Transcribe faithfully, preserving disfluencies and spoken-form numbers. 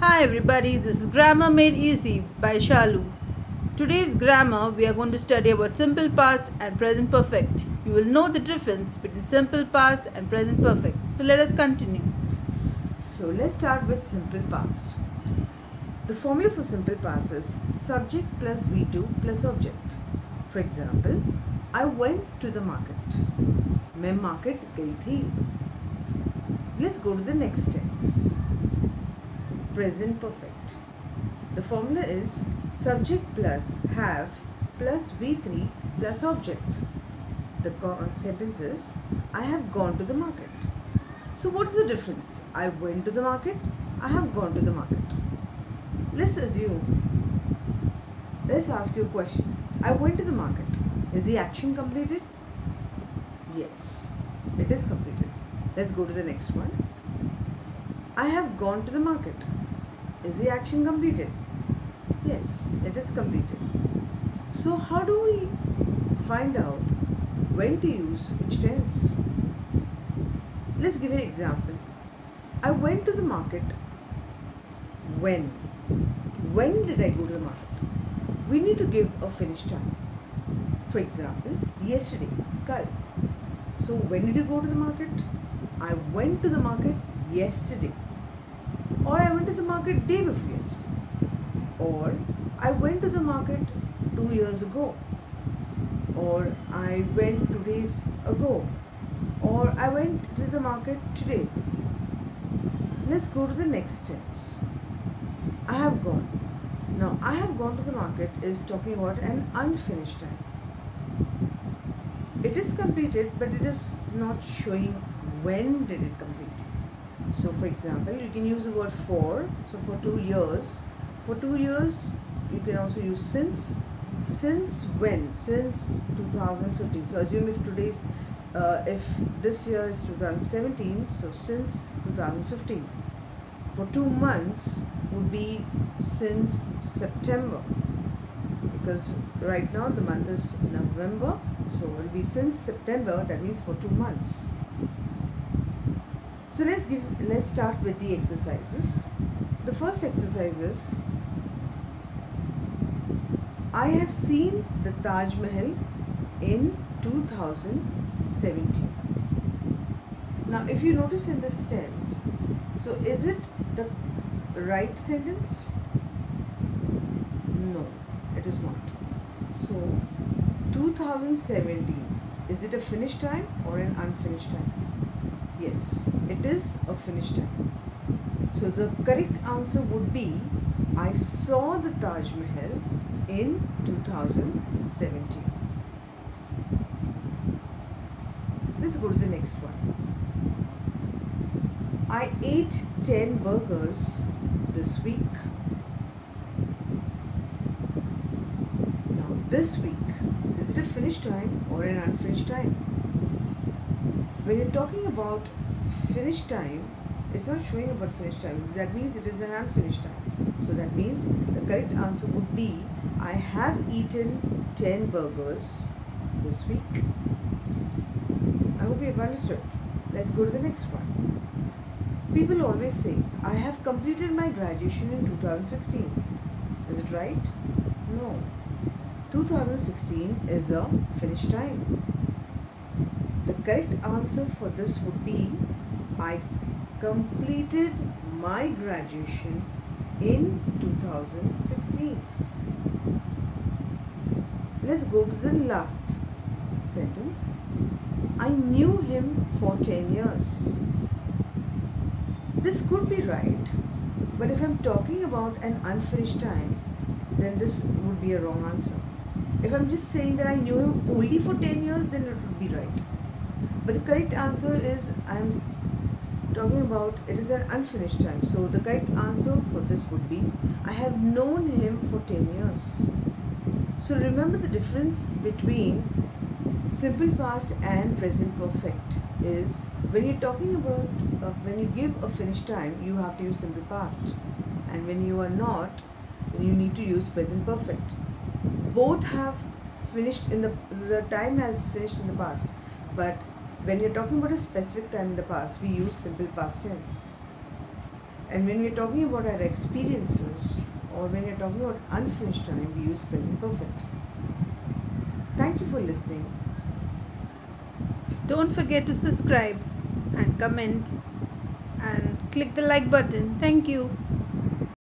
Hi everybody, this is Grammar Made Easy by Shalu. Today's grammar we are going to study about simple past and present perfect. You will know the difference between simple past and present perfect. So let us continue. So let's start with simple past. The formula for simple past is subject plus V two plus object. For example, I went to the market. मैं market गई थी. Let's go to the next tense. Present perfect. The formula is subject plus have plus V three plus object. The sentence is I have gone to the market. So what is the difference? I went to the market, I have gone to the market. Let's assume, let's ask you a question. I went to the market. Is the action completed? Yes, it is completed. Let's go to the next one. I have gone to the market. Is the action completed? Yes, it is completed. So how do we find out when to use which tense? Let's give an example. I went to the market when. When did I go to the market? We need to give a finish time. For example, yesterday, kal. So when did you go to the market? I went to the market yesterday. Or I went to the market day before yesterday. Or I went to the market two years ago. Or I went two days ago. Or I went to the market today. Let's go to the next tense. I have gone. Now, I have gone to the market is talking about an unfinished time. It is completed, but it is not showing when did it complete. So, for example, you can use the word for. So, for two years. For two years, you can also use since. Since when? Since two thousand fifteen. So, assume if today's, uh, if this year is two thousand seventeen, so since two thousand fifteen. For two months would be since September, because right now the month is November, so it will be since September. That means for two months. So let's give let's start with the exercises. The first exercise is I have seen the Taj Mahal in two thousand seventeen. Now if you notice in this tense, so is it the right sentence? No, it is not. So two thousand seventeen, is it a finished time or an unfinished time? Yes, it is a finished time. So the correct answer would be I saw the Taj Mahal in two thousand seventeen. Let's go to the next one. I ate ten burgers this week. Now this week, is it a finished time or an unfinished time? When you're talking about finished time, it's not showing about finished time. That means it is an unfinished time. So that means the correct answer would be I have eaten ten burgers this week. I hope you have understood. Let's go to the next one. People always say, I have completed my graduation in two thousand sixteen. Is it right? No. two thousand sixteen is a finished time. The correct answer for this would be I completed my graduation in two thousand sixteen. Let's go to the last sentence. I knew him for ten years. This could be right, but if I'm talking about an unfinished time, then this would be a wrong answer. If I'm just saying that I knew him only for ten years, then it would be right. But the correct answer is I'm talking about it is an unfinished time. So the correct answer for this would be I have known him for ten years. So remember the difference between simple past and present perfect is when you're talking about uh, when you give a finished time, you have to use simple past, and when you are not, you need to use present perfect. Both have finished in the the time has finished in the past, but when you're talking about a specific time in the past, we use simple past tense. And when we're talking about our experiences or when you're talking about unfinished time, we use present perfect. Thank you for listening. Don't forget to subscribe and comment and click the like button. Thank you.